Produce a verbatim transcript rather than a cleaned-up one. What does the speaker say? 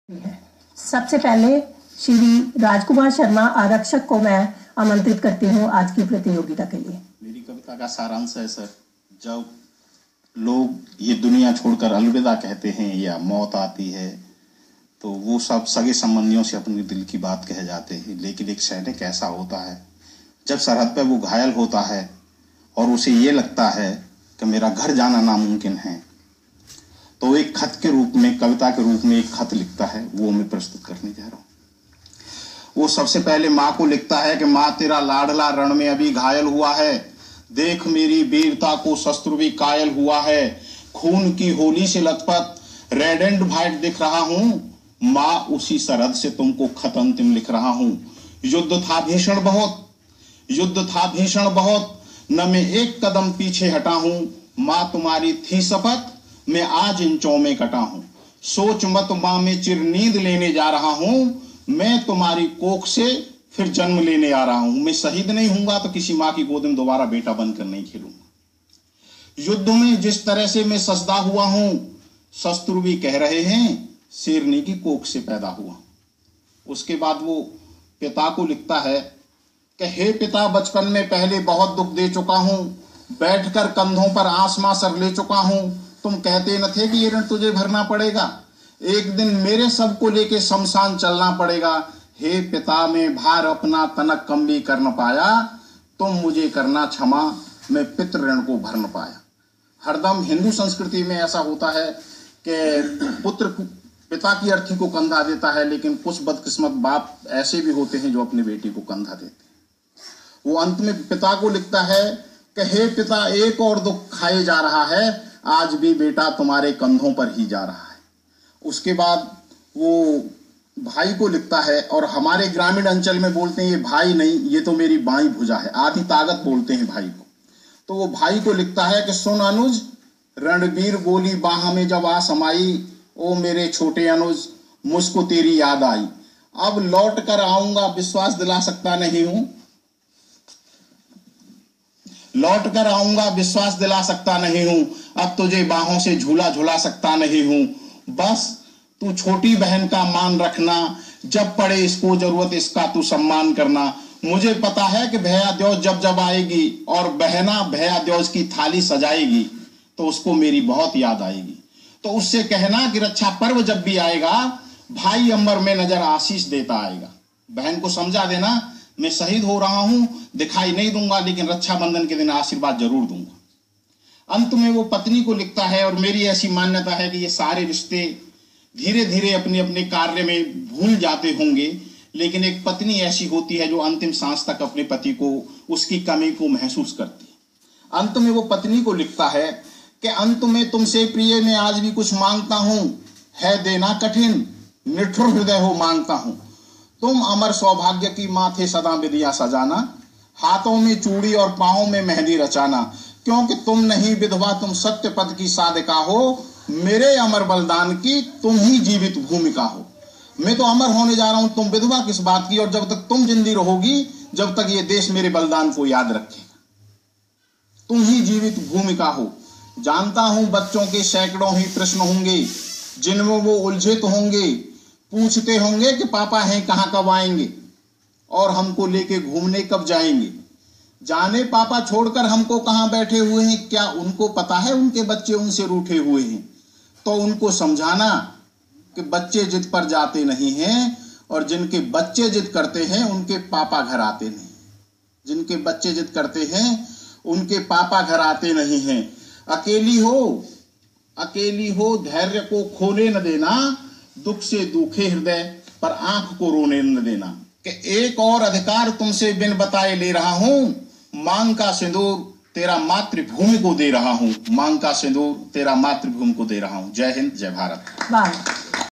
सबसे पहले श्री राज कुमार शर्मा आरक्षक को मैं आमंत्रित करती हूँ आज की प्रतियोगिता के लिए। मेरी कविता का सारांश है सर, जब लोग ये दुनिया छोड़कर अलविदा कहते हैं या मौत आती है तो वो सब सगे संबंधियों से अपने दिल की बात कह जाते हैं, लेकिन एक सैनिक ऐसा होता है जब सरहद पर वो घायल होता है और उसे ये लगता है कि मेरा घर जाना नामुमकिन है, तो एक खत के रूप में, कविता के रूप में एक खत लिखता है, वो मैं प्रस्तुत करने जा रहा हूँ। वो सबसे पहले माँ को लिखता है कि माँ तेरा लाडला रण में अभी घायल हुआ है, देख मेरी वीरता को शस्त्र भी कायल हुआ है, खून की होली से लथपथ रेड एंड व्हाइट दिख रहा हूँ, माँ उसी सरहद से तुमको खत अंतिम लिख रहा हूँ। युद्ध था भीषण बहुत, युद्ध था भीषण बहुत, न मैं एक कदम पीछे हटा हूँ, माँ तुम्हारी थी शपथ मैं आज इन चौमे कटा हूं, सोच मत मां मैं चिर नींद लेने जा रहा हूं, मैं तुम्हारी कोख से फिर जन्म लेने आ रहा हूं, मैं शहीद नहीं हूंगा तो किसी मां की गोद में दोबारा बेटा बनकर नहीं खेलूंगा। युद्ध में जिस तरह से मैं सजदा हुआ हूं, शत्रु भी कह रहे हैं शेरनी की कोख से पैदा हुआ। उसके बाद वो पिता को लिखता है कि हे पिता, बचपन में पहले बहुत दुख दे चुका हूं, बैठकर कंधों पर आसमां सर ले चुका हूं, तुम कहते न थे कि ये ऋण तुझे भरना पड़ेगा, एक दिन मेरे सब को लेके शमशान चलना पड़ेगा। हे पिता, मैं भार अपना तनक कम भी कर न पाया, तुम मुझे करना क्षमा, मैं पितृ ऋण को भर न पाया। हरदम हिंदू संस्कृति में ऐसा होता है कि पुत्र पिता की अर्थी को कंधा देता है, लेकिन कुछ बदकिस्मत बाप ऐसे भी होते हैं जो अपनी बेटी को कंधा देते हैं। वो अंत में पिता को लिखता है कि हे पिता, एक और दुख खाए जा रहा है, आज भी बेटा तुम्हारे कंधों पर ही जा रहा है। उसके बाद वो भाई को लिखता है, और हमारे ग्रामीण अंचल में बोलते हैं ये भाई नहीं, ये तो मेरी बाईं भुजा है, आधी ताकत बोलते हैं भाई को। तो वो भाई को लिखता है कि सुन अनुज, रणबीर गोली बाह में जब आ समाई, ओ मेरे छोटे अनुज मुझको तेरी याद आई, अब लौट कर आऊंगा विश्वास दिला सकता नहीं हूं, लौट कर आऊंगा विश्वास दिला सकता नहीं हूं, अब तुझे बाहों से झूला झूला सकता नहीं हूं, बस तू छोटी बहन का मान रखना, जब पड़े इसको जरूरत इसका तू सम्मान करना। मुझे पता है कि भैया द्योज जब जब आएगी और बहना भैया द्योज की थाली सजाएगी तो उसको मेरी बहुत याद आएगी, तो उससे कहना कि रक्षा पर्व जब भी आएगा भाई अंबर में नजर आशीष देता आएगा। बहन को समझा देना मैं शहीद हो रहा हूं, दिखाई नहीं दूंगा, लेकिन रक्षाबंधन के दिन आशीर्वाद जरूर दूंगा। अंत में वो पत्नी को लिखता है, और मेरी ऐसी मान्यता है कि ये सारे रिश्ते धीरे धीरे अपने अपने कार्य में भूल जाते होंगे, लेकिन एक पत्नी ऐसी होती है जो अंतिम सांस तक अपने पति को, उसकी कमी को महसूस करती है। अंत में वो पत्नी को लिखता है कि अंत में तुमसे प्रिय मैं आज भी कुछ मांगता हूं, है देना कठिन निठुर हृदय हो मांगता हूं, तुम अमर सौभाग्य की माथे सदा विधिया सजाना, हाथों में चूड़ी और पांवों में मेहंदी रचाना, क्योंकि तुम नहीं विधवा तुम सत्य पद की साधिका हो, मेरे अमर बलिदान की तुम ही जीवित भूमिका हो। मैं तो अमर होने जा रहा हूं, तुम विधवा किस बात की, और जब तक तुम जिंदी रहोगी जब तक ये देश मेरे बलिदान को याद रखेगा, तुम ही जीवित भूमिका हो। जानता हूं बच्चों के सैकड़ों ही प्रश्न होंगे जिनमें वो उलझे तो होंगे, पूछते होंगे कि पापा हैं कहां कब आएंगे और हमको लेके घूमने कब जाएंगे, जाने पापा छोड़कर हमको कहां बैठे हुए हैं, क्या उनको पता है उनके बच्चे उनसे रूठे हुए हैं। तो उनको समझाना कि बच्चे जिद पर जाते नहीं हैं, और जिनके बच्चे जिद करते हैं उनके पापा घर आते नहीं, जिनके बच्चे जिद करते हैं उनके पापा घर आते नहीं हैं। अकेली हो अकेली हो धैर्य को खोने न देना, दुख से दुखे हृदय पर आंख को रोने न देना, कि एक और अधिकार तुमसे बिन बताए ले रहा हूं, मांग का सिंदूर तेरा मातृभूमि को दे रहा हूं, मांग का सिंदूर तेरा मातृभूमि को दे रहा हूं। जय हिंद, जय भारत।